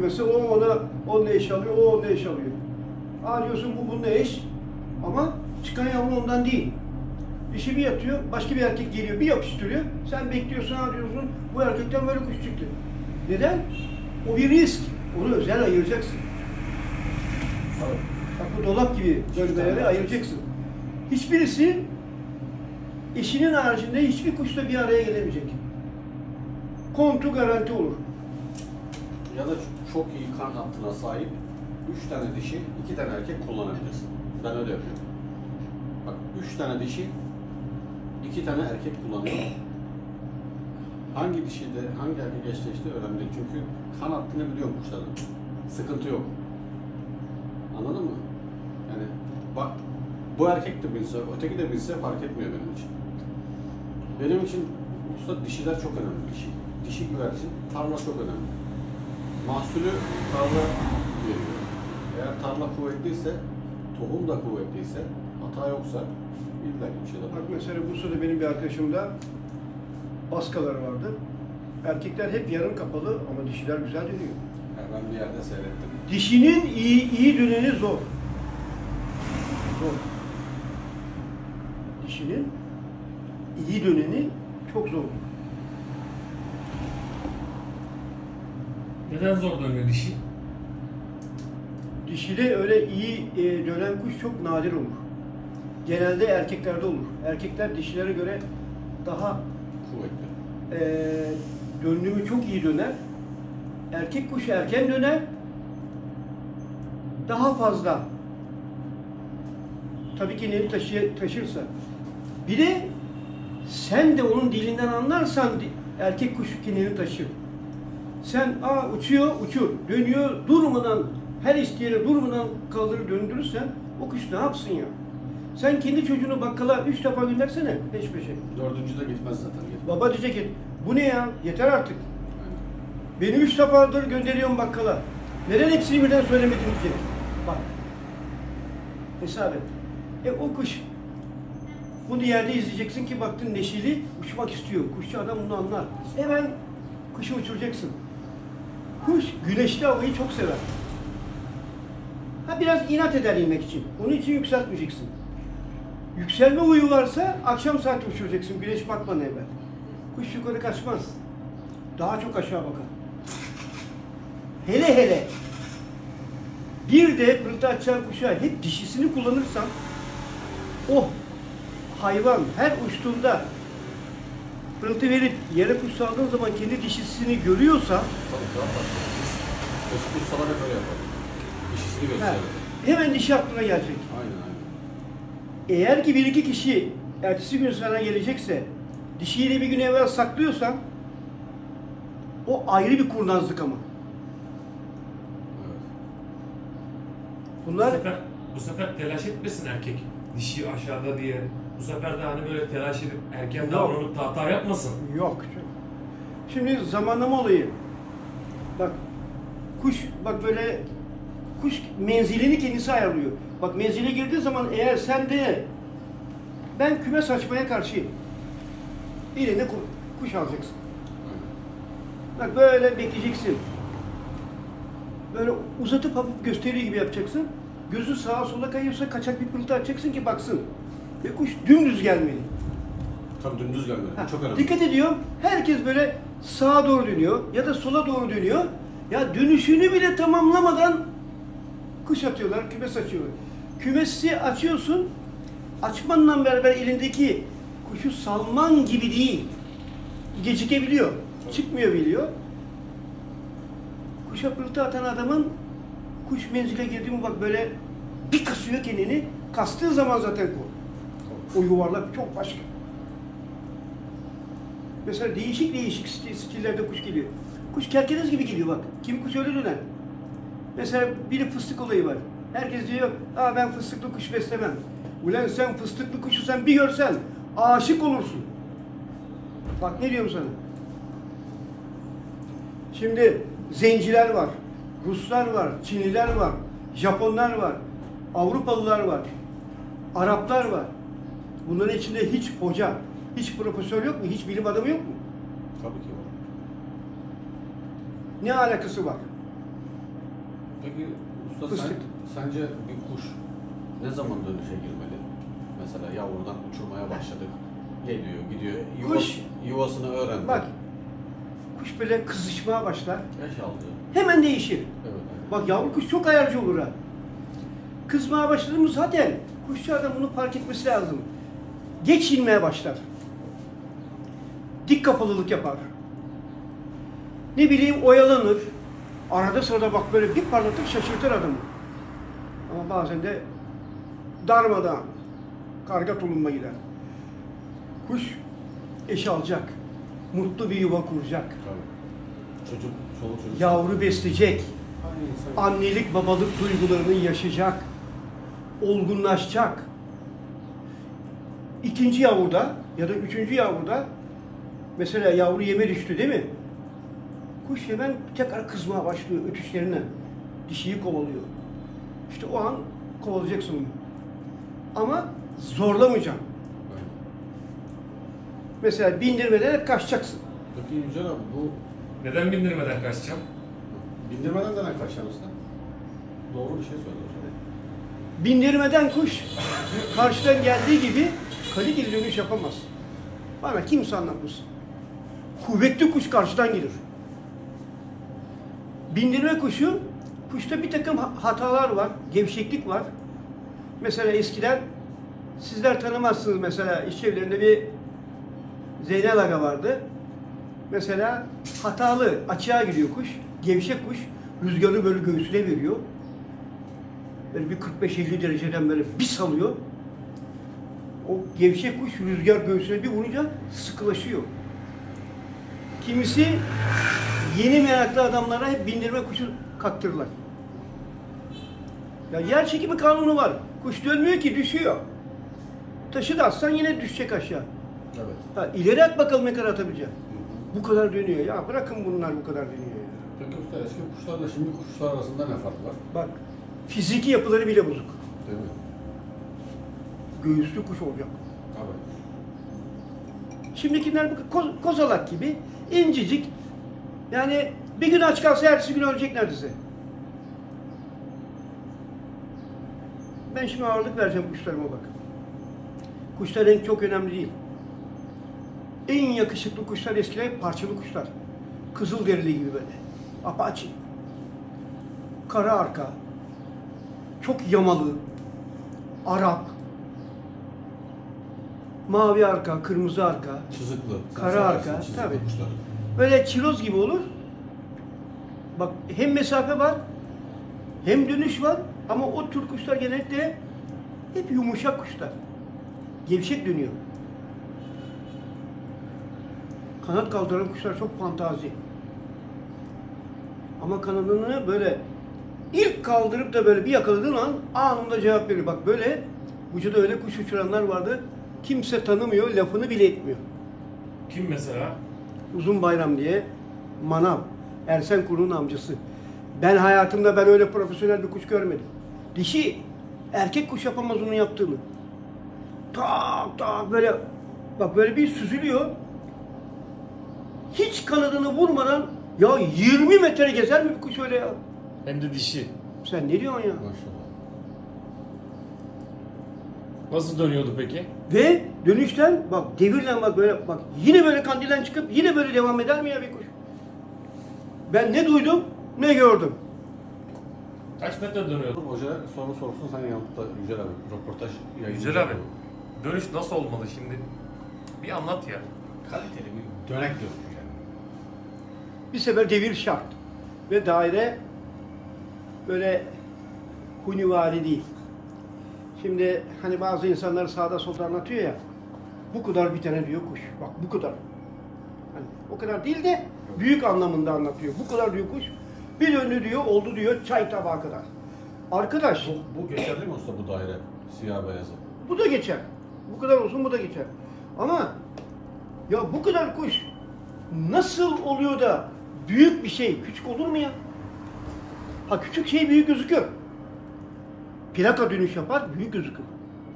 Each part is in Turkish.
kümesi, o ona onunla eş alıyor, o onunla eş alıyor. Aa diyorsun bu bununla eş ama çıkan yavru ondan değil. Dişi bir yatıyor, başka bir erkek geliyor, bir yapıştırıyor. Sen bekliyorsun, ha diyorsun bu erkekten böyle kuş çıktı. Neden? O bir risk. Onu özel ayıracaksın. Bak bu dolap gibi bölmeleri ayıracaksın. Hiçbirisi eşinin haricinde hiçbir kuşla bir araya gelemeyecek. Kontu garanti olur. Ya da çok iyi kan hattına sahip 3 tane dişi, 2 tane erkek kullanabilirsin. Ben öyle yapıyorum. Bak 3 tane dişi, 2 tane erkek kullanıyor. Hangi dişi de hangi erkek eşleşti önemli değil. Çünkü kan hattını biliyorum kuşların. Sıkıntı yok. Anladın mı? Yani bak bu erkek de binse, öteki de binse fark etmiyor benim için. Benim için usta dişiler çok önemli. Dişi güvercin, tarla çok önemli. Mahsulü tarla veriyor. Eğer tarla kuvvetliyse, tohum da kuvvetliyse, hata yoksa illa bir şey de var. Bak mesela Bursa'da benim bir arkadaşımda baskaları vardı. Erkekler hep yarım kapalı ama dişiler güzel dönüyor. Yani ben bir yerde seyrettim. Dişinin iyi döneni zor. Zor. Dişinin iyi döneni çok zor. Neden zor dönüyor dişi? Dişide öyle iyi dönen kuş çok nadir olur. Genelde erkeklerde olur. Erkekler dişilere göre daha Kuvvetli. döndüğümü çok iyi döner. Erkek kuş erken döner. Daha fazla. Tabii ki neni taşırsa. Bir de sen de onun dilinden anlarsan erkek kuş kinini taşır. Sen uçuyor, uçur. Dönüyor, durmadan her isteyene durmadan kaldırır döndürürsen o kuş ne yapsın ya? Sen kendi çocuğunu bakkala 3 defa göndersene peş peşe. 4. de gitmez zaten. Gitmez. Baba diyecek ki bu ne ya? Yeter artık. Aynen. Beni 3 defadır gönderiyorum bakkala. Neden hepsini birden söylemedin diyecek. Bak. Hesap et. O kuş. Bunu yerde izleyeceksin ki baktın neşeli uçmak istiyor. Kuşçu adam bunu anlar. Hemen kuşu uçuracaksın. Kuş güneşli havayı çok sever. Biraz inat eder inmek için. Onun için yükseltmeyeceksin. Yükselme huyu varsa akşam saati uçuracaksın güneş batmadan evvel. Kuş yukarı kaçmaz. Daha çok aşağı bakar. Hele bir de pırıltı açacağın kuşa hep dişisini kullanırsan o hayvan her uçtuğunda pırıltı verip yere kuş saldığın zaman kendi dişisini görüyorsa Tabii. Biz ustalar hep öyle yapar. Dişisini gösterir. Hemen dişi aklına gelecek. Aynen. Eğer ki bir iki kişi ertesi gün sana gelecekse dişiyle bir gün evvel saklıyorsan o ayrı bir kurnazlık ama. Evet. Bunlar Bu sefer telaş etmesin erkek. Dişi aşağıda diye. Bu sefer de hani böyle telaş edip erken davranıp hata yapmasın. yok. Şimdi zamanlama olayı. Bak kuş böyle kuş menzilini kendisi ayarlıyor. Bak menzile girdiği zaman eğer sen de ben kümes açmaya karşıyım. Birine kuş alacaksın. Bak böyle bekleyeceksin. Böyle uzatıp hafif gösteri gibi yapacaksın. Gözü sağa sola kayıyorsa kaçak bir pırıltı açacaksın ki baksın. Ve kuş dümdüz gelmeli. Tabii dümdüz gelmeli. Çok önemli. Dikkat ediyorum. Herkes böyle sağa doğru dönüyor ya da sola doğru dönüyor. Ya dönüşünü bile tamamlamadan kuş atıyorlar, kümes açıyorlar. Kümesi açıyorsun. Açmanla beraber elindeki kuşu salman gibi değil. Gecikebiliyor. Çıkmıyor biliyor. Kuşa pırıltı atan adamın kuş menzile girdi mi bak böyle bir kasıyor kendini. Kastığı zaman zaten o yuvarlak çok başka. Mesela değişik stillerde kuş geliyor. Kuş kerkeniz gibi geliyor bak. Kim kuş öyle döner. Mesela bir fıstık olayı var. Herkes diyor, ben fıstıklı kuş beslemem. Ulan sen fıstıklı kuşu sen bir görsen aşık olursun. Bak ne diyorum sana. Şimdi zenciler var, Ruslar var, Çinliler var, Japonlar var, Avrupalılar var, Araplar var. Bunların içinde hiç hoca, hiç profesör yok mu? Hiç bilim adamı yok mu? Tabii ki var. Ne alakası var? Peki usta Fıstık. sence bir kuş ne zaman dönüşe girmeli? Mesela yavrudan uçurmaya başladık. Geliyor, gidiyor. Kuş- Yuvasını öğrendi. Bak, kuş böyle kızışmaya başlar. Yaş aldı. Hemen değişir. Evet. Bak yavru kuş çok ayarcı olur ha. Kızmaya başladığımız zaten kuşçulardan bunu fark etmesi lazım. Geç inmeye başlar. Dik kafalılık yapar. Ne bileyim oyalanır. Arada sırada bak böyle bir parlatır şaşırtır adamı. Ama bazen de darmadan karga tulumba gider. Kuş eş alacak. Mutlu bir yuva kuracak. Tabii. Çoluk çocuk. Yavru besleyecek. Aynı insan. Annelik babalık duygularını yaşayacak. Olgunlaşacak. İkinci yavruda ya da üçüncü yavruda mesela yavru yeme düştü değil mi? Kuş hemen tekrar kızmaya başlıyor ötüşlerine. Dişiyi kovalıyor. İşte o an kovalayacaksın onu. Ama zorlamayacaksın. Evet. Mesela bindirmeden hep kaçacaksın. Peki Yücel abi bu Neden bindirmeden kaçacağım? bindirmeden neden kaçar usta? Doğru bir şey söylüyor. Bindirmeden kuş karşıdan geldiği gibi kaliteli dönüş yapamaz. Bana kimse anlatmasın. Kuvvetli kuş karşıdan gelir. Bindirme kuşu, kuşta bir takım hatalar var, gevşeklik var. Mesela eskiden, sizler tanımazsınız mesela iş evlerinde bir Zeynel Aga vardı. Mesela hatalı, açığa gidiyor kuş, gevşek kuş, rüzgarı böyle göğsüne veriyor. Böyle bir 45-50 dereceden böyle bir salıyor. O gevşek kuş rüzgar göğsüne bir vurunca sıkılaşıyor. Kimisi yeni meraklı adamlara hep bindirme kuşu kaktırırlar. Ya yer çekimi kanunu var. Kuş dönmüyor ki, düşüyor. Taşı da atsan yine düşecek aşağı. Evet. Ha, ileri at bakalım ne kadar atabilecek. Bu kadar dönüyor. Ya bırakın bunlar bu kadar dönüyor ya. Peki usta eski kuşlarla şimdi kuşlar arasında ne fark var? Bak, fiziki yapıları bile bozuk. Değil mi? Göğüslü kuş olacak. Tabii. Şimdikiler bu kozalak gibi incecik. Yani bir gün aç kalsa ertesi gün ölecek neredeyse. Ben şimdi ağırlık vereceğim kuşlarıma bak. Kuşlar renk çok önemli değil. En yakışıklı kuşlar eskiden parçalı kuşlar. Kızılderili gibi böyle. Apache. Kara arka. Çok yamalı. Arap. Mavi arka, kırmızı arka. Çizikli. Kara arka, Çizikli tabii. kuşlar. Böyle çiroz gibi olur. Bak hem mesafe var, hem dönüş var ama o tür kuşlar genellikle hep yumuşak kuşlar. Gevşek dönüyor. Kanat kaldıran kuşlar çok fantazi. Ama kanadını böyle ilk kaldırıp da böyle bir yakaladığın an anında cevap veriyor. Bak böyle vücuda öyle kuş uçuranlar vardı. Kimse tanımıyor, lafını bile etmiyor. Kim mesela? Uzun Bayram diye manav. Ersen Kuru'nun amcası. Ben hayatımda öyle profesyonel bir kuş görmedim. Dişi, erkek kuş yapamaz onun yaptığını. Tak tak böyle, bak böyle bir süzülüyor. Hiç kanadını vurmadan ya 20 metre gezer mi bir kuş öyle ya? Hem de dişi. Sen ne diyorsun ya? Maşallah. Nasıl dönüyordu peki? Ve dönüşten bak devirle bak böyle bak yine böyle kandilden çıkıp yine böyle devam eder mi ya bir kuş? Ben ne duydum ne gördüm. Kaç metre dönüyordu? Hoca soru sorsun sen yanıtla Yücel abi. Röportaj yayınlayacak. Güzel abi. Dönüş nasıl olmalı şimdi? Bir anlat ya. Kaliteli bir dönek dönüyor yani. Bir sefer devir şart. Ve daire böyle hunivari değil. Şimdi hani bazı insanlar sağda solda anlatıyor ya, bu kadar bir tane diyor kuş. Bak bu kadar. Hani o kadar değil de büyük anlamında anlatıyor. Bu kadar diyor kuş. Bir döndü diyor, oldu diyor çay tabağı kadar. Arkadaş, Bu geçerli mi usta bu daire? Siyah beyazı. bu da geçer. Bu kadar olsun bu da geçer. Ama ya bu kadar kuş nasıl oluyor da büyük bir şey küçük olur mu ya? Ha küçük şey büyük gözükür. Plaka dönüş yapar, büyük gözükür.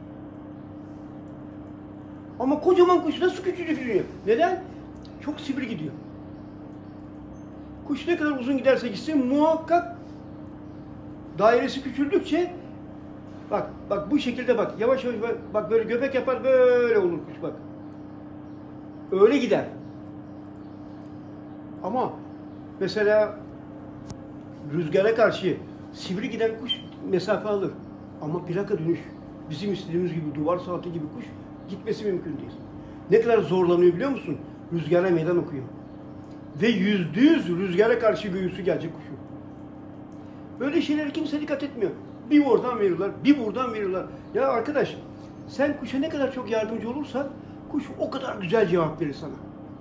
Ama kocaman kuş nasıl küçücük gidiyor? Neden? Çok sivri gidiyor. Kuş ne kadar uzun giderse gitsin muhakkak dairesi küçüldükçe bak bu şekilde bak yavaş yavaş bak böyle göbek yapar böyle olur kuş bak. Öyle gider. Ama mesela rüzgara karşı sivri giden kuş mesafe alır. Ama plaka dönüş bizim istediğimiz gibi duvar saati gibi kuş gitmesi mümkün değil. Ne kadar zorlanıyor biliyor musun? Rüzgara meydan okuyor. Ve %100 rüzgara karşı göğüsü gelecek kuşun. Böyle şeylere kimse dikkat etmiyor. Bir oradan veriyorlar, bir buradan veriyorlar. Ya arkadaş, sen kuşa ne kadar çok yardımcı olursan, kuş o kadar güzel cevap verir sana.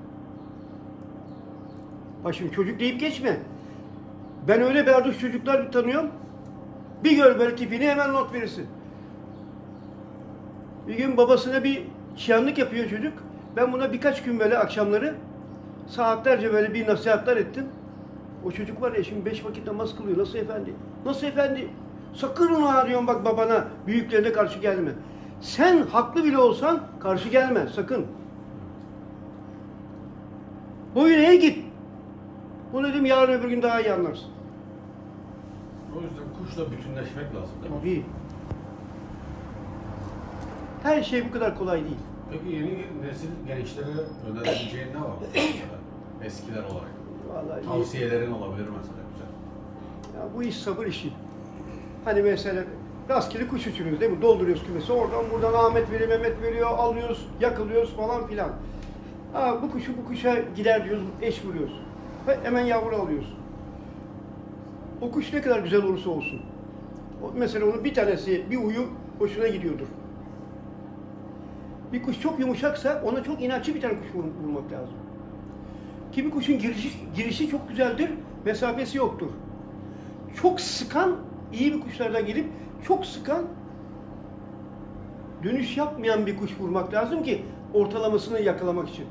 Bak şimdi çocuk deyip geçme. Ben öyle berduş çocuklar tanıyorum. Bir gör böyle tipini hemen not verirsin. Bir gün babasına bir şiyanlık yapıyor çocuk. Ben buna birkaç gün böyle akşamları saatlerce böyle bir nasihatler ettim. O çocuk var ya şimdi 5 vakit namaz kılıyor. Nasıl efendi? Nasıl efendi? Sakın ona diyorum bak babana, büyüklerine karşı gelme. Sen haklı bile olsan karşı gelme sakın. Boyun eğ git. Bunu dedim yarın öbür gün daha iyi anlarsın. O yüzden kuşla bütünleşmek lazım değil mi? Tabii. Her şey bu kadar kolay değil. Peki yeni nesil gençlere önerebileceğin ne var? Eskiler olarak. Vallahi iyi. Tavsiyelerin olabilir mesela güzel. Ya bu iş sabır işi. Hani mesela rastgele kuş uçuruyoruz değil mi? Dolduruyoruz kümesi. Oradan buradan Ahmet veriyor, Mehmet veriyor, alıyoruz, yakılıyoruz falan filan. Ha, bu kuşa gider diyoruz, eş vuruyoruz. Ve hemen yavru alıyoruz. O kuş ne kadar güzel olursa olsun. Mesela onun bir tanesi, bir uyu hoşuna gidiyordur. Bir kuş çok yumuşaksa ona çok inatçı bir tane kuş vurmak lazım. Kimi kuşun girişi çok güzeldir, mesafesi yoktur. Çok sıkan, iyi bir kuşlardan gelip çok sıkan, dönüş yapmayan bir kuş vurmak lazım ki ortalamasını yakalamak için.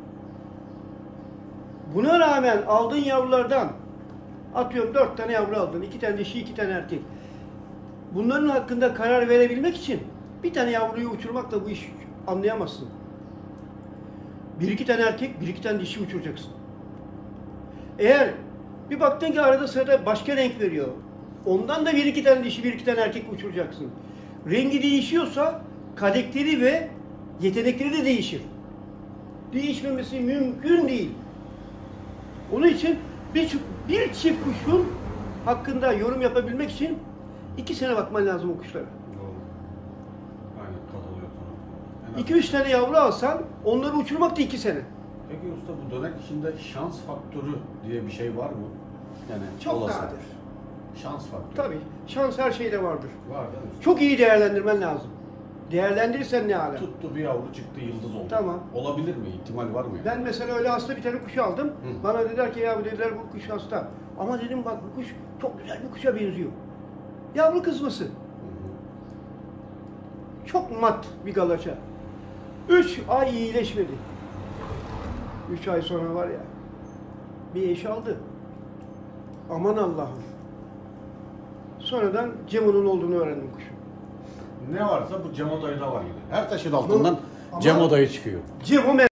Buna rağmen aldığın yavrulardan, atıyorum 4 tane yavru aldın, 2 tane dişi, 2 tane erkek. Bunların hakkında karar verebilmek için bir tane yavruyu uçurmakla bu iş anlayamazsın. 1-2 tane erkek, 1-2 tane dişi uçuracaksın. Eğer bir baktın ki arada sırada başka renk veriyor, ondan da 1-2 tane dişi, 1-2 tane erkek uçuracaksın. Rengi değişiyorsa karakteri ve yetenekleri de değişir. Değişmemesi mümkün değil. Onun için bir çift kuşun hakkında yorum yapabilmek için 2 sene bakman lazım o kuşlara. Doğru. Aynen katılıyorum sana. 2-3 tane yavru alsan onları uçurmak da 2 sene. Peki usta bu dönek içinde şans faktörü diye bir şey var mı? Yani Çok olası. nadir. Şans faktörü. Tabii. Şans her şeyde vardır. Var değil mi? Çok iyi değerlendirmen lazım. Değerlendirirsen ne ala. Tuttu bir yavru çıktı yıldız oldu. Tamam. Olabilir mi? İhtimal var mı? Yani? Ben mesela öyle hasta bir tane kuş aldım. Hı. Bana dediler ki ya bu dediler bu kuş hasta. Ama dedim bak bu kuş çok güzel bir kuşa benziyor. Yavru kızması. Hı hı. Çok mat bir galaça. 3 ay iyileşmedi. 3 ay sonra var ya bir eş aldı. Aman Allah'ım. Sonradan Cemo'nun olduğunu öğrendim kuşun. Ne varsa bu Cem Odayı'da var yine. Her taşın altından Ama- Cem Odayı çıkıyor. Cemo